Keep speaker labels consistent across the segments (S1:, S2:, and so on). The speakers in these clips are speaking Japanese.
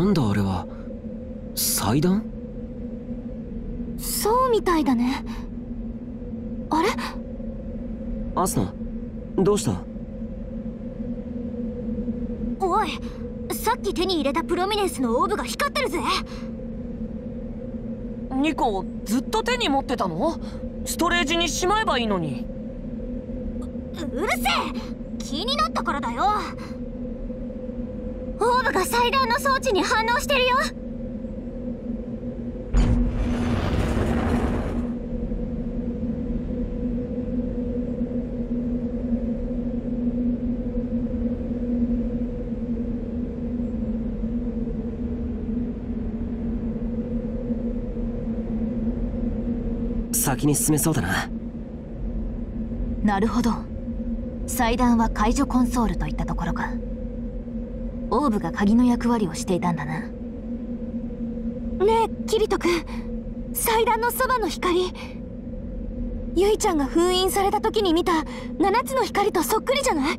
S1: なんだあれは。祭壇？
S2: そうみたいだね。あれ？
S1: アスナ、どうした？
S2: おい、さっき手に入れたプロミネンスのオーブが光ってるぜ。
S3: ニコ、ずっと手に持ってたの？ストレージにしまえばいいのに。
S2: うるせえ、気になったからだよ。オーブが祭壇の装置に反応してるよ。
S1: 先に進めそうだな。
S2: なるほど、祭壇は解除コンソールといったところか。オーブが鍵の役割をしていたんだな。ねえキリト君、祭壇のそばの光、ユイちゃんが封印された時に見た7つの光とそっくりじゃない？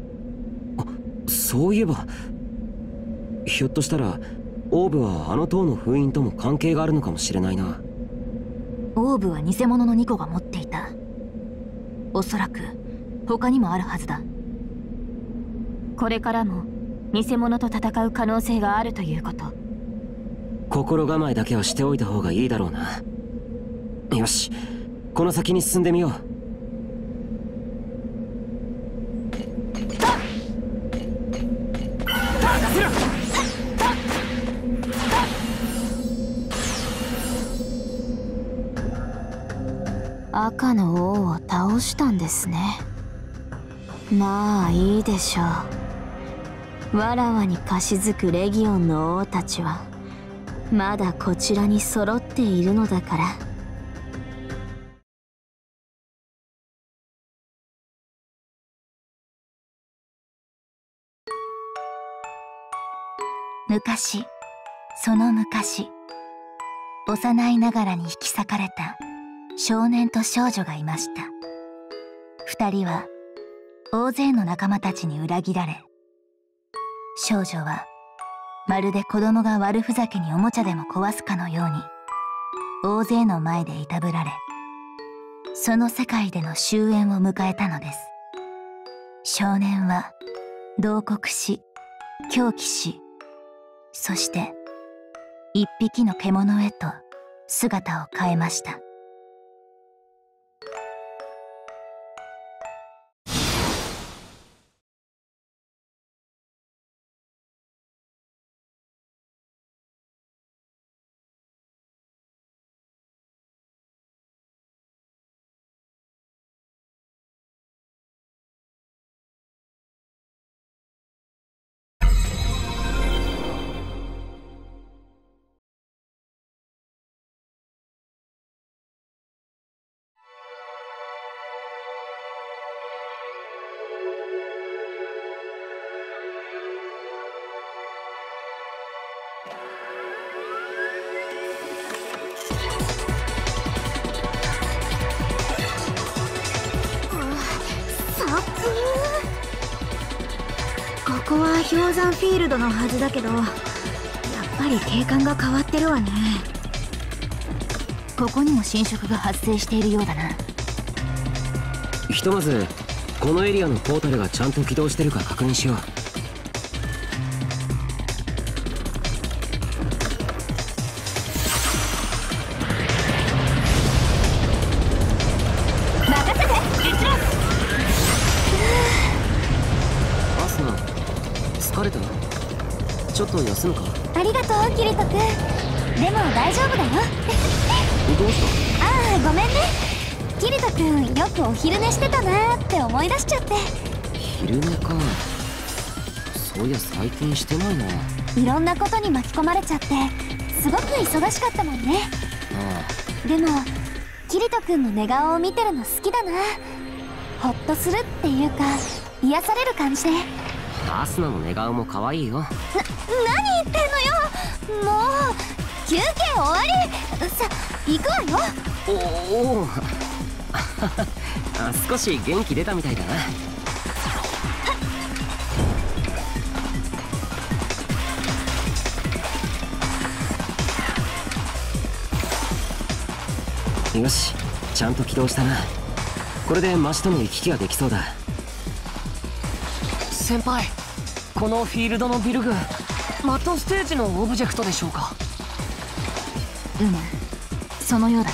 S1: そういえば、ひょっとしたらオーブはあの塔の封印とも関係があるのかもしれないな。
S2: オーブは偽物の2個が持っていた。おそらく他にもあるはずだ。これからも偽物と戦う可能性があるということ。
S1: 心構えだけはしておいた方がいいだろうな。よし、この先に進んでみよう。
S2: 赤の王を倒したんですね。まあいいでしょう。わらわに貸し付くレギオンの王たちはまだこちらに揃っているのだから。昔、その昔、幼いながらに引き裂かれた少年と少女がいました。二人は大勢の仲間たちに裏切られ、少女はまるで子供が悪ふざけにおもちゃでも壊すかのように大勢の前でいたぶられ、その世界での終焉を迎えたのです。少年は慟哭し、狂気し、そして一匹の獣へと姿を変えました。ここは氷山フィールドのはずだけど、やっぱり景観が変わってるわね。ここにも侵食が発生しているようだな。
S1: ひとまずこのエリアのポータルがちゃんと起動してるか確認しよう。疲れた？ちょっと休むか？
S2: ありがとうキリト君。でも大丈夫だよ。
S1: どうした？
S2: ああごめんね。キリト君よくお昼寝してたなーって思い出しちゃって。
S1: 昼寝か。そういや最近してないな。
S2: いろんなことに巻き込まれちゃってすごく忙しかったもんね。
S1: あ
S2: あ。でもキリト君の寝顔を見てるの好きだな。ほっとするっていうか癒される感じで。
S1: アスナの寝顔も可愛いよ。
S2: 何言ってんのよ。もう休憩終わり。さ行くわよ。
S1: おお少し元気出たみたいだな。 よし、ちゃんと起動したな。これでマシとの行き来ができそうだ。
S3: 先輩、このフィールドのビル群、マットステージのオブジェクトでしょうか？
S2: そのようだな。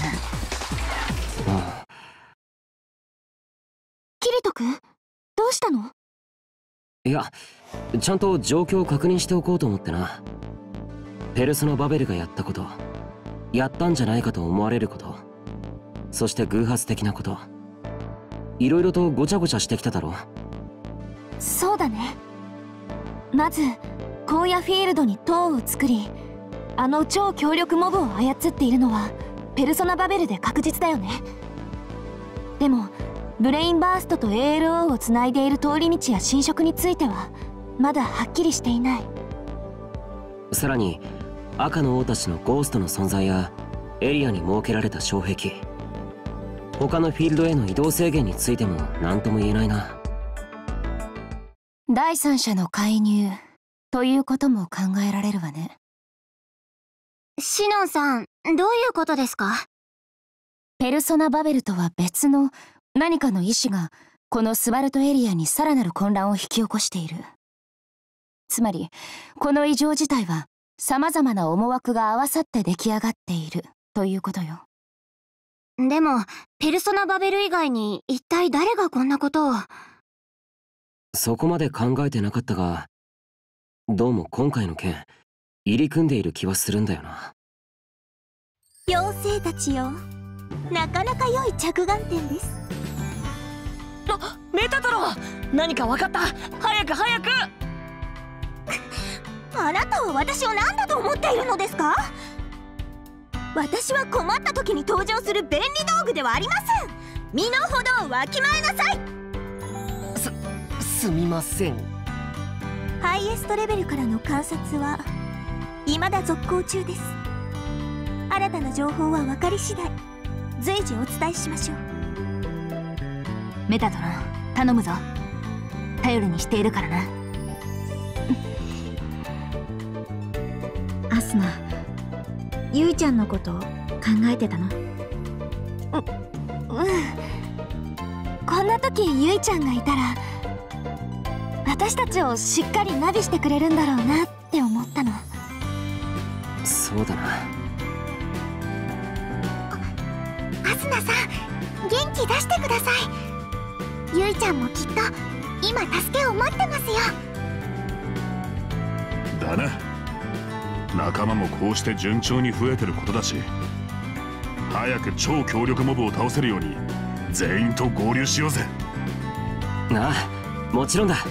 S2: キリト君、どうしたの？
S1: いや、ちゃんと状況を確認しておこうと思ってな。ペルソナバベルがやったこと、やったんじゃないかと思われること、そして偶発的なこと、いろいろとごちゃごちゃしてきただろ。
S2: そうだね。まず荒野フィールドに塔を作り、あの超強力モブを操っているのはペルソナバベルで確実だよね。でもブレインバーストと ALO をつないでいる通り道や侵食についてはまだはっきりしていない。
S1: さらに赤の王たちのゴーストの存在やエリアに設けられた障壁、他のフィールドへの移動制限についても何とも言えないな。
S2: 第三者の介入ということも考えられるわね。
S4: シノンさん、どういうことですか？
S2: ペルソナバベルとは別の何かの意志がこのスバルトエリアにさらなる混乱を引き起こしている。つまりこの異常事態は様々な思惑が合わさって出来上がっているということよ。
S4: でもペルソナバベル以外に一体誰がこんなことを？
S1: そこまで考えてなかったが、どうも今回の件入り組んでいる気はするんだよな。
S4: 妖精たちよ、なかなか良い着眼点です。
S3: メタトロン、何か分かった？早く早く！
S4: あなたは私を何だと思っているのですか？私は困った時に登場する便利道具ではありません。身の程をわきまえなさい。
S3: すみません。
S4: ハイエストレベルからの観察は未だ続行中です。新たな情報は分かり次第随時お伝えしましょう。
S2: メタトロン、頼むぞ。頼りにしているからな。
S4: アスナ、ユイちゃんのこと考えてたの？
S2: こんな時ユイちゃんがいたら私たちをしっかりナビしてくれるんだろうなって思ったの。
S1: そうだな。
S4: アスナさん、元気出してください。ユイちゃんもきっと今助けを待ってますよ。
S5: だな。仲間もこうして順調に増えてることだし、早く超強力モブを倒せるように全員と合流しようぜ。
S1: ああ、もちろんだ。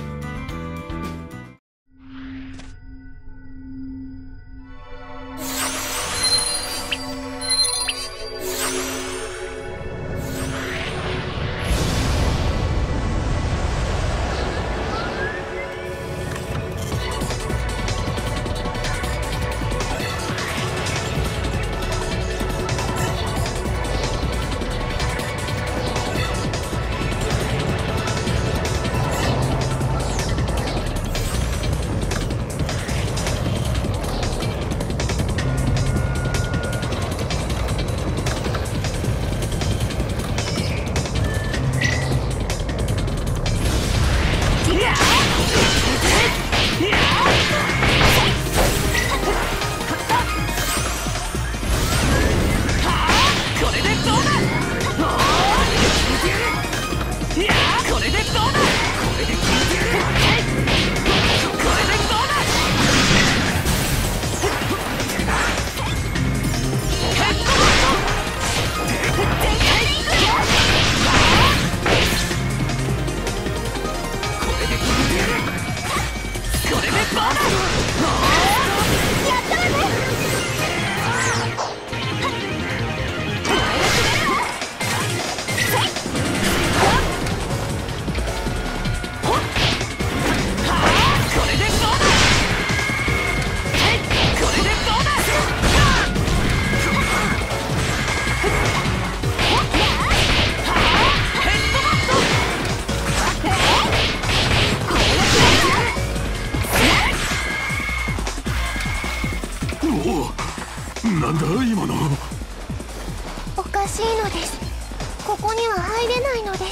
S5: なんだ今の。
S2: おか
S4: 難しいのです。ここには入れないのです。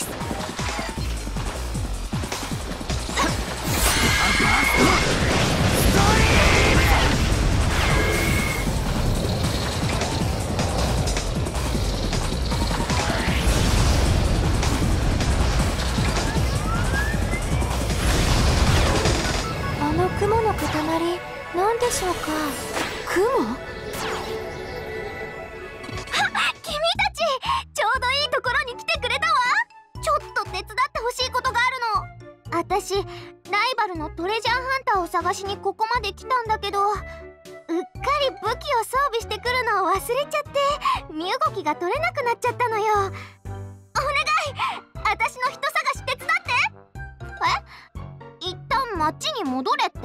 S4: あの雲の塊、何でしょうか。雲？君たち、ちょうどいいところに来てくれたわ。ちょっと手伝ってほしいことがあるの。私、ライバルのトレジャーハンターを探しにここまで来たんだけど、うっかり武器を装備してくるのを忘れちゃって身動きが取れなくなっちゃったのよ。お願い、私の人探し手伝って。一旦町に戻れって？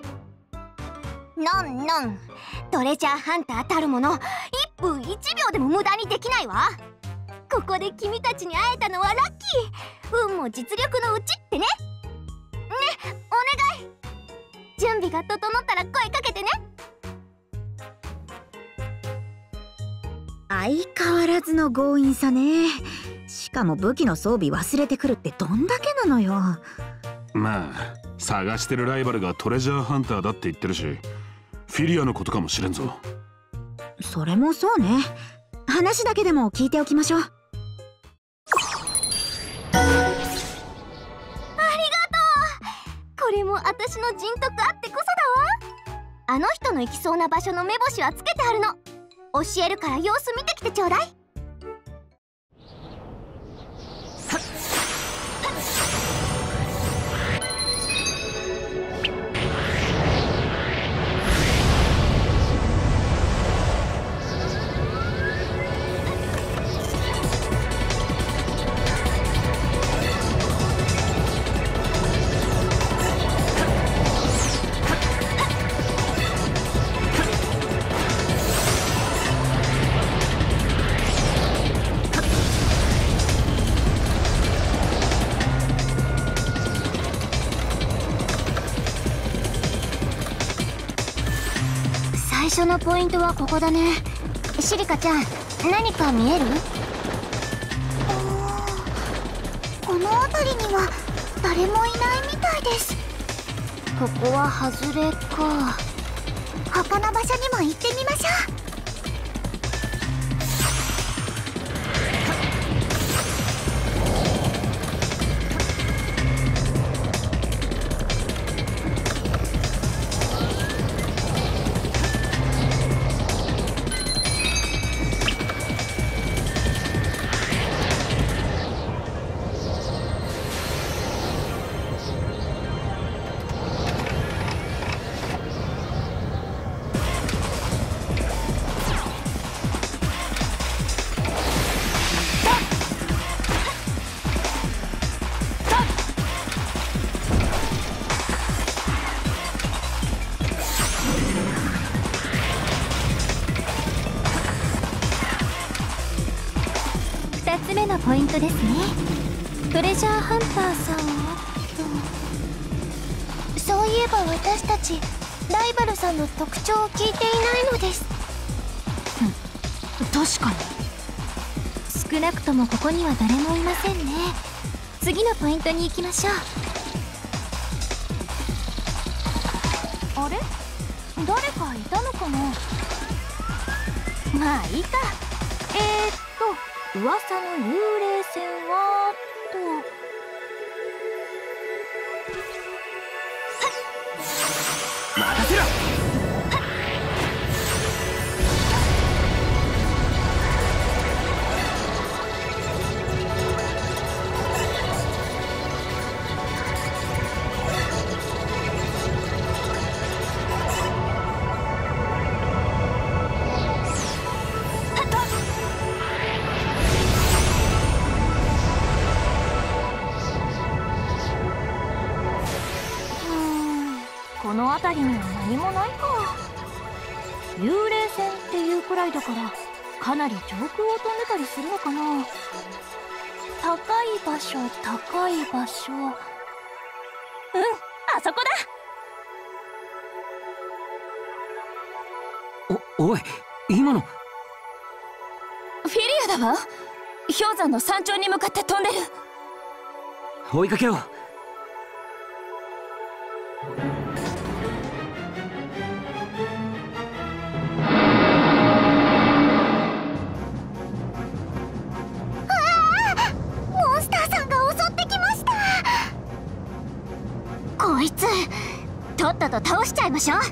S4: のん、トレジャーハンターたるもの、1分1秒でも無駄にできないわ。ここで君たちに会えたのはラッキー。運も実力のうちってね。お願い。準備が整ったら声かけてね。
S6: 相変わらずの強引さね。しかも武器の装備忘れてくるってどんだけなのよ。
S5: まあ探してるライバルがトレジャーハンターだって言ってるし、フィリアのことかもしれんぞ。
S6: それもそうね。話だけでも聞いておきましょう。
S4: ありがとう。これも私の人徳あってこそだわ。あの人の行きそうな場所の目星はつけてあるの。教えるから様子見てきてちょうだい。最初のポイントはここだね。シリカちゃん、何か見える？この辺りには誰もいないみたいです。ここは外れか。他の場所にも行ってみましょう。2つ目のポイントですね。トレジャーハンターさんはそういえば私たちライバルさんの特徴を聞いていないのです。
S6: 確かに。
S2: 少なくともここには誰もいませんね。次のポイントに行きましょう。
S4: あれ？誰かいたのかな？まあいいか。噂の幽霊船は
S1: 任せろ。
S4: この辺りには何もないか。幽霊船っていうくらいだからかなり上空を飛んでたりするのかな。高い場所、高い場所。あそこだ。
S1: おい、今の。
S4: フィリア
S2: だわ。氷山の山頂に向かって飛んでる。
S1: 追いかけよう。
S4: モンスターさんが襲ってきました。こいつとっとと倒しちゃいましょう。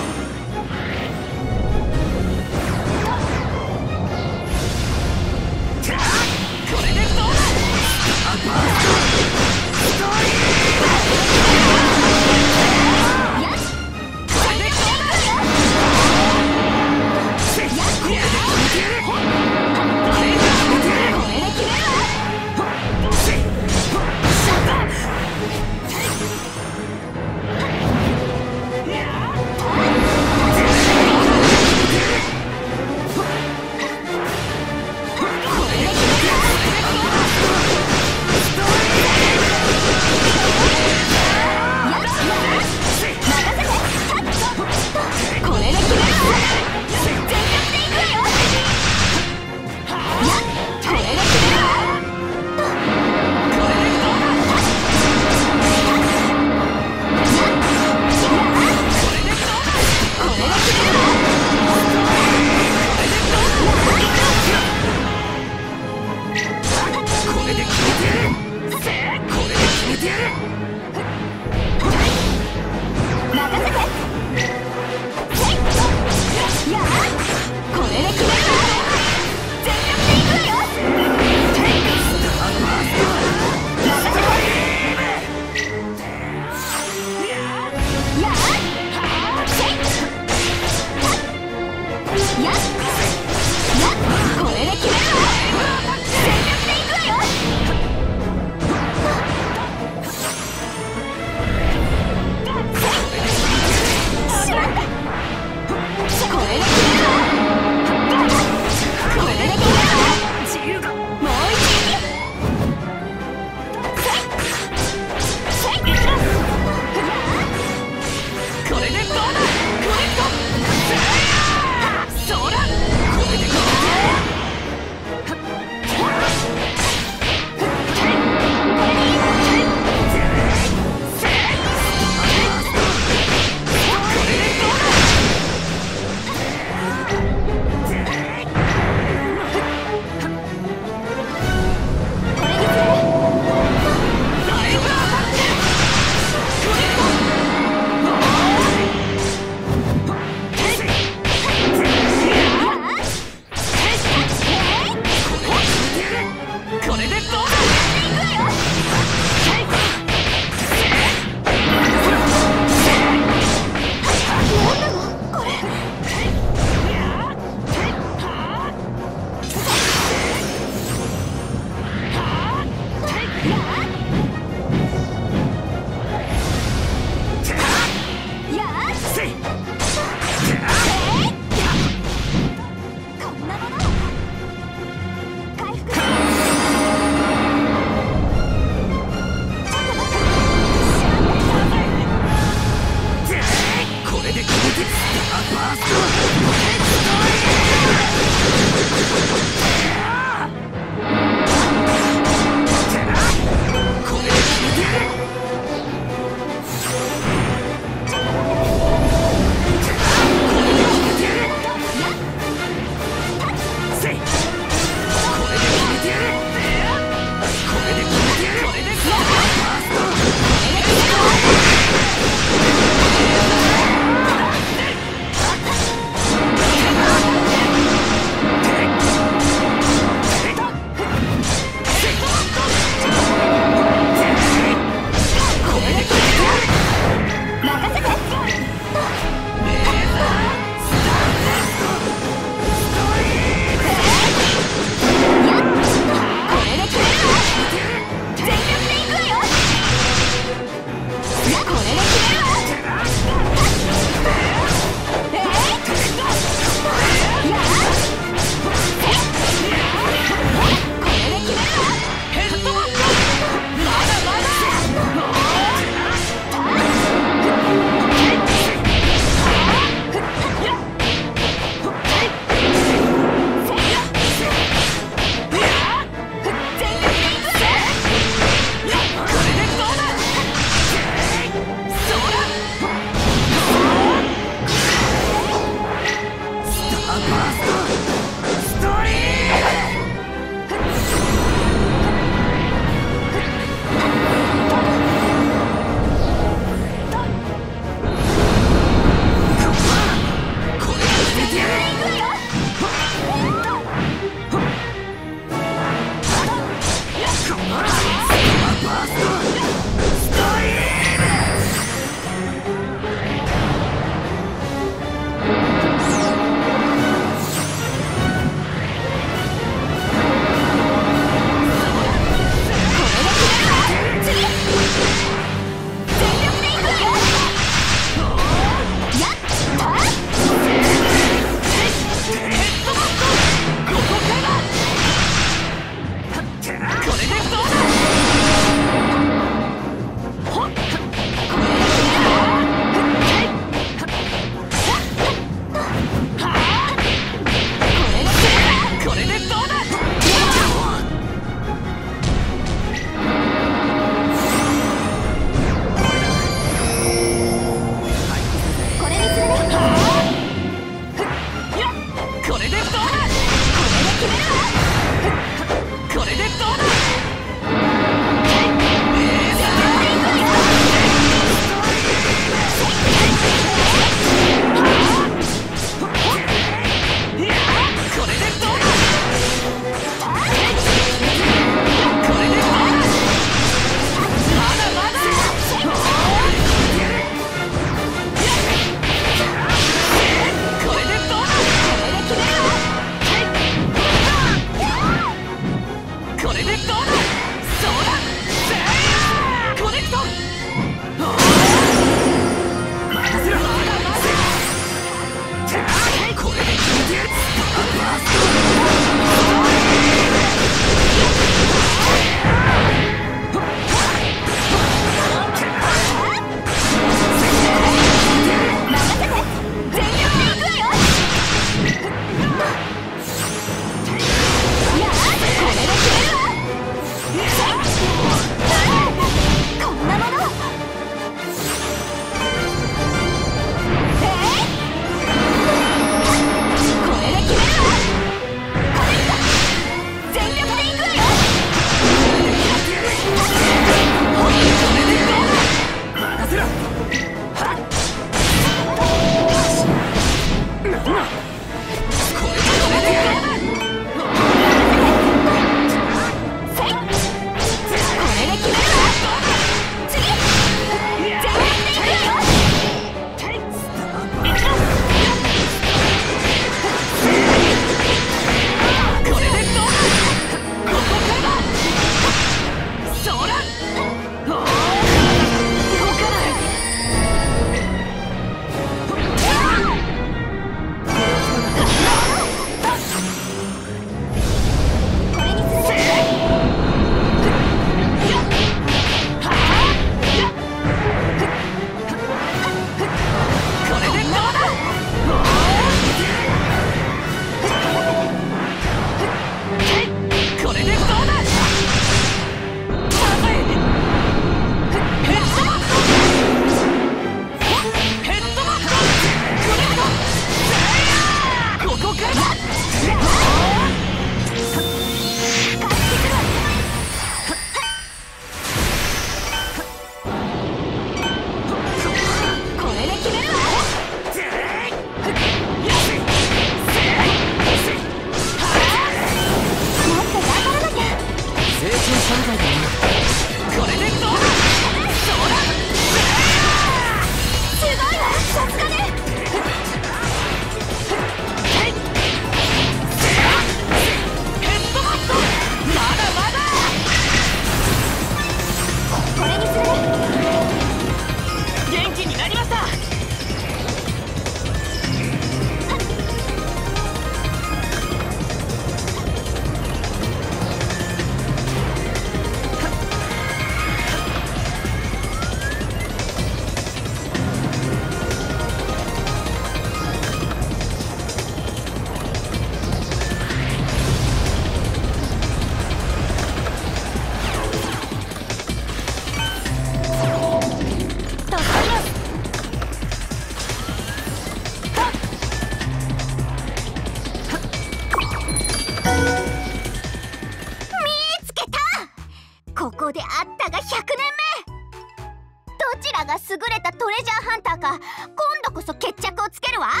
S4: ちらが優れたトレジャーハンターか今度こそ決着をつけるわ。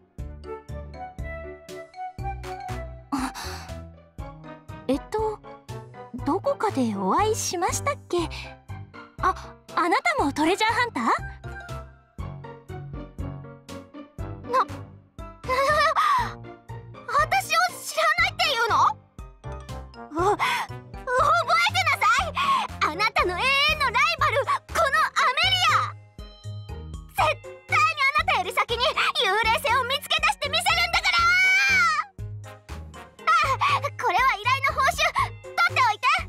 S2: どこかでお会いしましたっけ？あなたもトレジャーハンター？
S4: 私を知らないっていうの？覚えてなさい。あなたの永遠のライバル、このアメリア。絶対にあなたより先に幽霊船を見つけ出してみせるんだから。これは依頼の報酬取っておいて。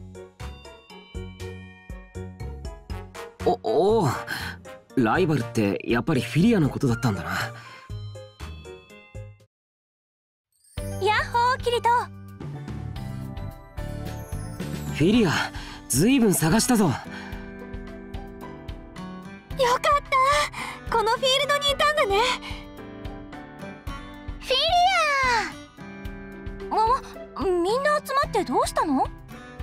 S1: おお、ライバルってやっぱりフィリアのことだったんだな。
S2: ヤッホーキリト。
S1: フィリア、ずいぶん探したぞ。
S2: よかった、このフィールドにいたんだね。
S4: フィリア。
S2: みんな集まってどうしたの？は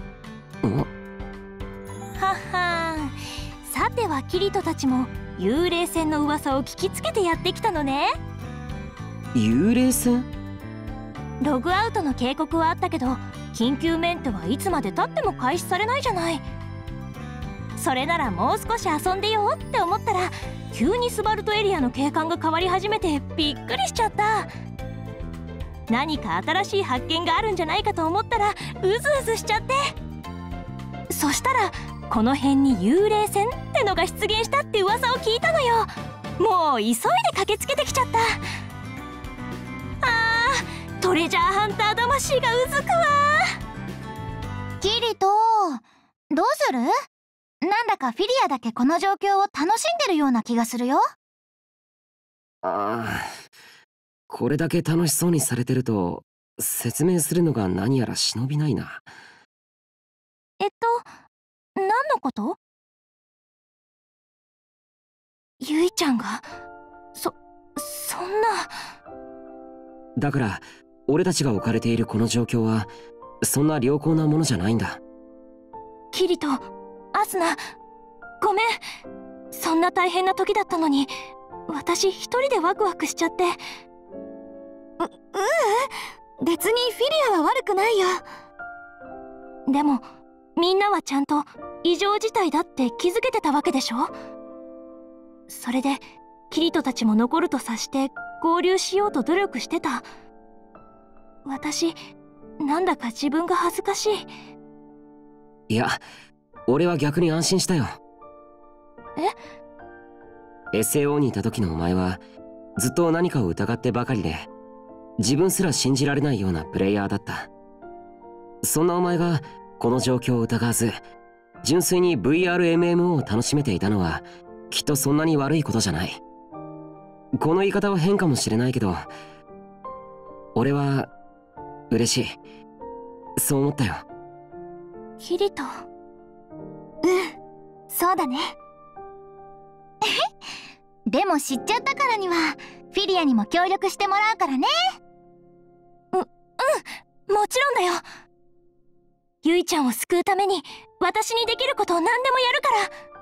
S2: はん、さてはキリトたちも幽霊船の噂を聞きつけてやってきたのね。
S1: 幽霊船？
S2: ログアウトの警告はあったけど緊急メンテはいつまでたっても開始されないじゃない。それならもう少し遊んでよって思ったら急にスバルトエリアの景観が変わり始めてびっくりしちゃった。何か新しい発見があるんじゃないかと思ったらうずうずしちゃって、そしたらこの辺に幽霊船ってのが出現したって噂を聞いたのよ。もう急いで駆けつけてきちゃった。トレジャーハンター魂がうずくわ。
S4: キリト、どうする？なんだかフィリアだけこの状況を楽しんでるような気がするよ。
S1: これだけ楽しそうにされてると説明するのが何やら忍びないな。
S2: 何のこと？ゆいちゃんがそんな。
S1: だから俺たちが置かれているこの状況はそんな良好なものじゃないんだ。
S2: キリト、アスナ、ごめん。そんな大変な時だったのに私一人でワクワクしちゃって。別にフィリアは悪くないよ。でもみんなはちゃんと異常事態だって気づけてたわけでしょ。それでキリトたちも残ると察して合流しようと努力してた。私なんだか自分が恥ずかしい。
S1: いや、俺は逆に安心したよ。SAO にいた時のお前はずっと何かを疑ってばかりで自分すら信じられないようなプレイヤーだった。そんなお前がこの状況を疑わず純粋に VRMMO を楽しめていたのはきっとそんなに悪いことじゃない。この言い方は変かもしれないけど俺は嬉しい。そう思ったよ。
S2: キリト。
S4: そうだね。でも知っちゃったからにはフィリアにも協力してもらうからね。
S2: もちろんだよ。ゆいちゃんを救うために私にできることを何でもやるから。